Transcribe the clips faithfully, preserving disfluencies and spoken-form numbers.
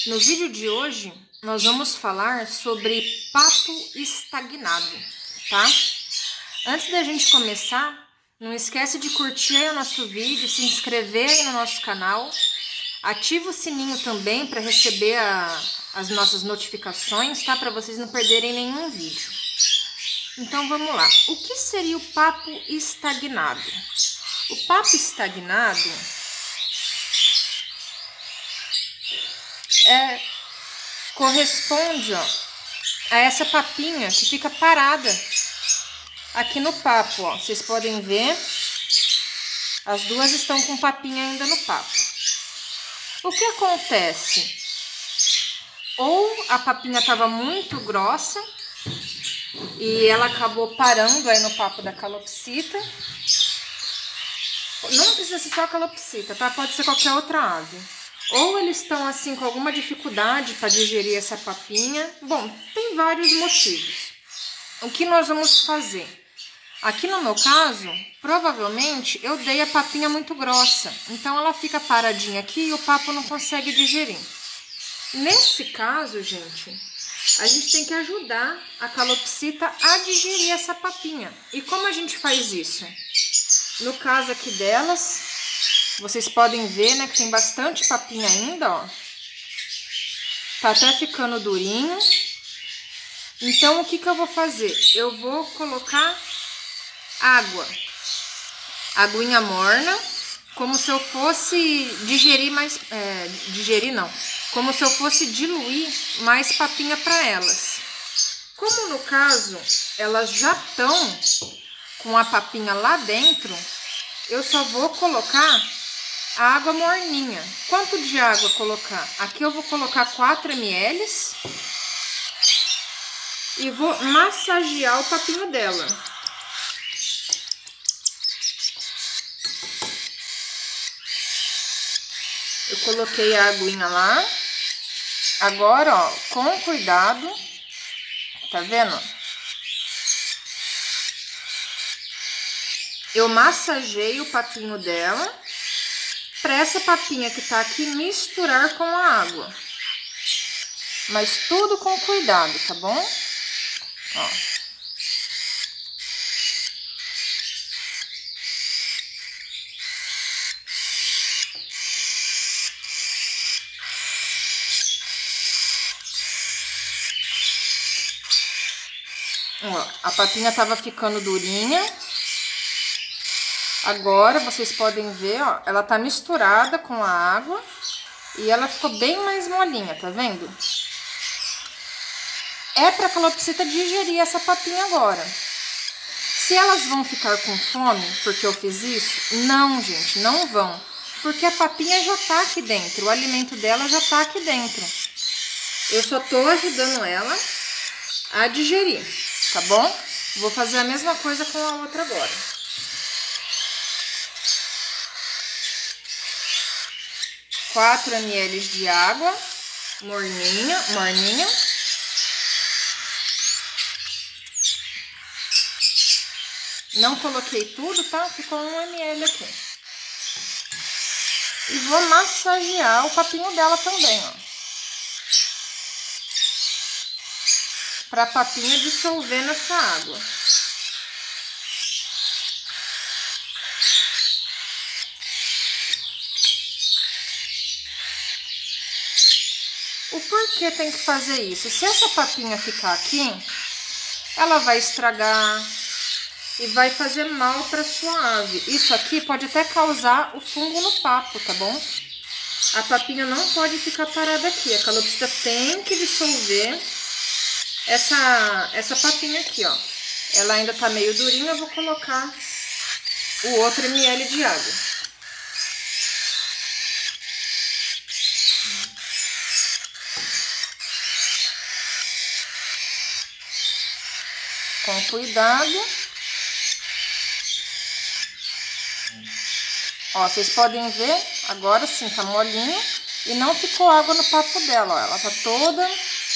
No vídeo de hoje, nós vamos falar sobre papo estagnado, tá? Antes da gente começar, não esquece de curtir aí o nosso vídeo, se inscrever aí no nosso canal, ativa o sininho também para receber a, as nossas notificações, tá? Para vocês não perderem nenhum vídeo. Então vamos lá. O que seria o papo estagnado? O papo estagnado é, corresponde ó, a essa papinha que fica parada aqui no papo. Ó. Vocês podem ver, as duas estão com papinha ainda no papo. O que acontece? Ou a papinha estava muito grossa e ela acabou parando aí no papo da calopsita. Não precisa ser só a calopsita, tá? Pode ser qualquer outra ave. Ou eles estão assim com alguma dificuldade para digerir essa papinha. Bom, tem vários motivos. O que nós vamos fazer? Aqui no meu caso, provavelmente eu dei a papinha muito grossa. Então ela fica paradinha aqui e o papo não consegue digerir. Nesse caso, gente, a gente tem que ajudar a calopsita a digerir essa papinha. E como a gente faz isso? No caso aqui delas, vocês podem ver, né, que tem bastante papinha ainda, ó. Tá até ficando durinho. Então, o que que eu vou fazer? Eu vou colocar água. Aguinha morna, como se eu fosse digerir mais... É, digerir não. Como se eu fosse diluir mais papinha para elas. Como no caso, elas já estão com a papinha lá dentro, eu só vou colocar a água morninha. Quanto de água colocar? Aqui eu vou colocar quatro mililitros e vou massagear o papinho dela. Eu coloquei a aguinha lá. Agora, ó, com cuidado, tá vendo? Eu massageio o papinho dela para essa papinha que tá aqui misturar com a água. Mas tudo com cuidado, tá bom? Ó. Ó, a papinha tava ficando durinha. Agora, vocês podem ver, ó, ela tá misturada com a água e ela ficou bem mais molinha, tá vendo? É pra calopsita digerir essa papinha agora. Se elas vão ficar com fome porque eu fiz isso, não, gente, não vão. Porque a papinha já tá aqui dentro, o alimento dela já tá aqui dentro. Eu só tô ajudando ela a digerir, tá bom? Vou fazer a mesma coisa com a outra agora. quatro mililitros de água morninha, morninha. Não coloquei tudo, tá? Ficou um mililitro aqui. E vou massagear o papinho dela também, ó. Pra papinha dissolver nessa água. O porquê tem que fazer isso? Se essa papinha ficar aqui, ela vai estragar e vai fazer mal para sua ave. Isso aqui pode até causar o fungo no papo, tá bom? A papinha não pode ficar parada aqui. A calopsita tem que dissolver essa, essa papinha aqui, ó. Ela ainda tá meio durinha, eu vou colocar o outro ml de água. Com cuidado. Ó, vocês podem ver, agora sim tá molinho e não ficou água no papo dela, ó. Ela tá toda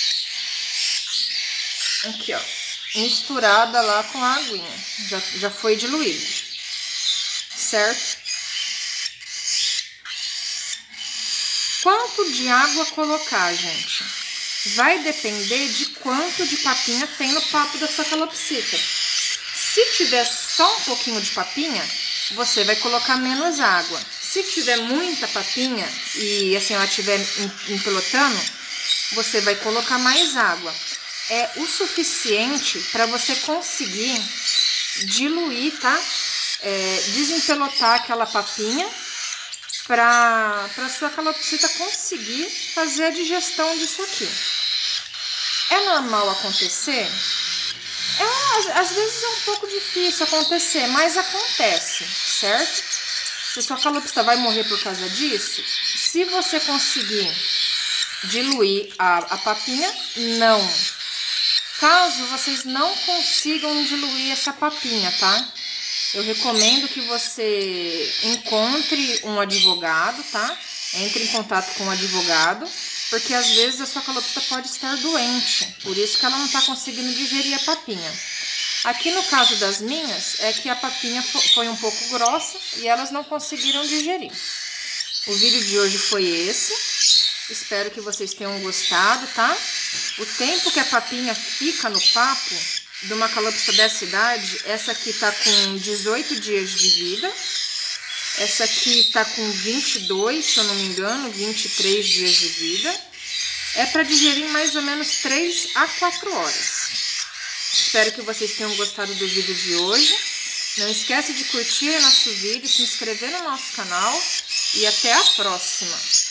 aqui, ó, misturada lá com a aguinha. Já, já foi diluído, certo? Quanto de água colocar, gente? Vai depender de quanto de papinha tem no papo da sua calopsita. Se tiver só um pouquinho de papinha, você vai colocar menos água. Se tiver muita papinha e assim ela estiver empelotando, você vai colocar mais água. É o suficiente para você conseguir diluir, tá? É, desempelotar aquela papinha para a sua calopsita conseguir fazer a digestão disso aqui. É normal acontecer? É, às, às vezes é um pouco difícil acontecer, mas acontece, certo? Se sua calopsita vai morrer por causa disso, se você conseguir diluir a, a papinha, não. Caso vocês não consigam diluir essa papinha, tá? Eu recomendo que você encontre um advogado, tá? Entre em contato com um advogado, porque às vezes a sua calopsita pode estar doente, por isso que ela não está conseguindo digerir a papinha. Aqui no caso das minhas, é que a papinha foi um pouco grossa e elas não conseguiram digerir. O vídeo de hoje foi esse, espero que vocês tenham gostado, tá? O tempo que a papinha fica no papo de uma calopsita dessa idade, essa aqui tá com dezoito dias de vida, essa aqui tá com vinte e dois, se eu não me engano, vinte e três dias de vida. É para digerir em mais ou menos três a quatro horas. Espero que vocês tenham gostado do vídeo de hoje. Não esquece de curtir nosso vídeo, se inscrever no nosso canal e até a próxima.